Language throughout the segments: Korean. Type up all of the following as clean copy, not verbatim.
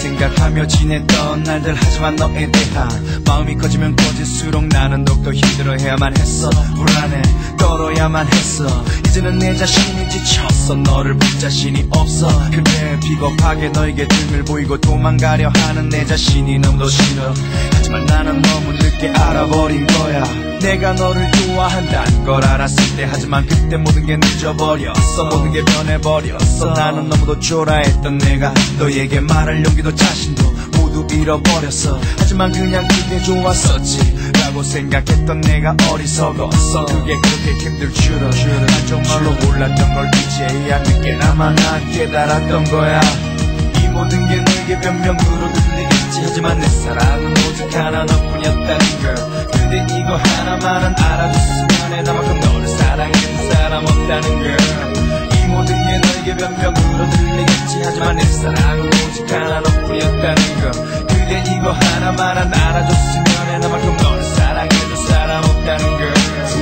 생각하며 지냈던 날들. 하지만 너에 대한 마음이 커지면 커질수록 나는 더욱더 힘들어해야만 했어. 불안해 떨어야만 했어. 이제는 내 자신이 지쳤어. 너를 볼 자신이 없어. 그때 비겁하게 너에게 등을 보이고 도망가려 하는 내 자신이 너무도 싫어. 하지만 나는 너무 늦게 알아버린 거야. 내가 너를 좋아한다는 걸 알았을 때. 하지만 그때 모든 게 늦어버렸어. 모든 게 변해버렸어. 나는 너무도 초라했던 내가 너에게 말할 용기도 자신도 모두 잃어버렸어. 하지만 그냥 그게 좋았었지 라고 생각했던 내가 어리석었어. 그게 그렇게 힘들 줄은 난 정말로 몰랐던 걸 이제야 늦게나마 난 깨달았던 거야. 이 모든 게 내게 변명으로 들리겠지. 하지만 내 사랑은 오직 하나 너뿐이었다는 걸. 그대 이거 하나만은 알아줬으면 해. 나만큼 너를 사랑해준 사람 없다는 걸. 이 모든 게 너에게 변명으로 들리겠지. 하지만 내 사랑은 오직 하나 너뿐이었다는 걸. 그대 이거 하나만은 알아줬으면 해. 나만큼 너를 사랑해줄 사람 없다는 걸.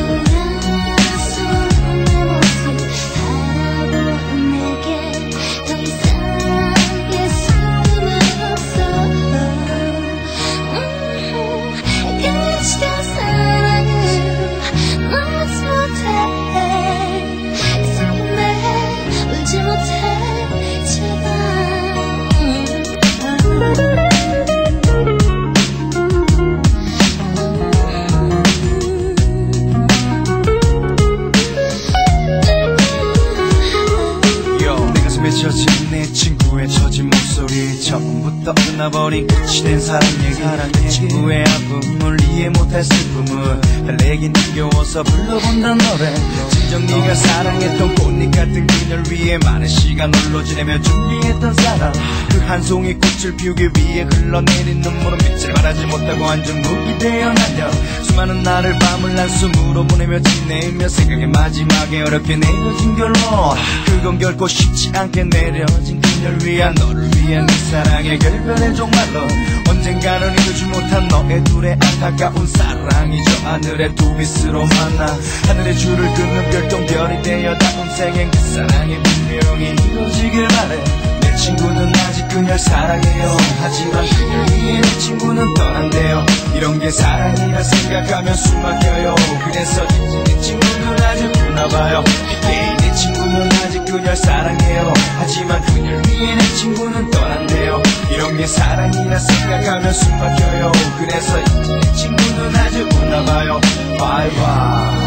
젖은 내 친구의 처진 목소리. 처음부터 끝나버린 끝이 된 사랑 얘기. 그 친구의 아픔을 이해 못할 슬픔을 달래긴 힘겨워서 불러본단 노래. 진정 네가 사랑했던 꽃잎 같은 그녀를 위해 많은 시간 홀로 지내며 준비했던 사랑. 그 한 송이 꽃을 피우기 위해 흘러내린 눈물은 빛을 발하지 못하고 완전 무기 되어 날려. 수많은 날을 밤을 한숨으로 보내며 지내며 생각의 마지막에 어렵게 내려진 결론. 그건 결코 쉽지 않게 내려진 그녀를 위한 너를 위한 네 사랑의 결별의 종말로. 언젠가는 이루지 못한 너의 둘의 안타까운 사랑이 저 하늘의 두 빛으로 만나. 하늘의 줄을 긋는 별똥별이 되어 닿은 생엔 그 사랑이 분명히 이루어지길 바래. 내 친구는 아직 그녀를 사랑해요. 하지만 그녀를 위해 내 친구는 떠난대요. 이런 게 사랑이라 생각하면 숨 막혀요. 그래서 이제 내 친구는 아직 우나봐요. 내 친구는 아직 그녀를 사랑해요. 하지만 그녀를 위해 내 친구는 떠난대요. 이런 게 사랑이라 생각하면 숨 막혀요. 그래서 이제 내 친구는 아직 우나봐요. 바이바이.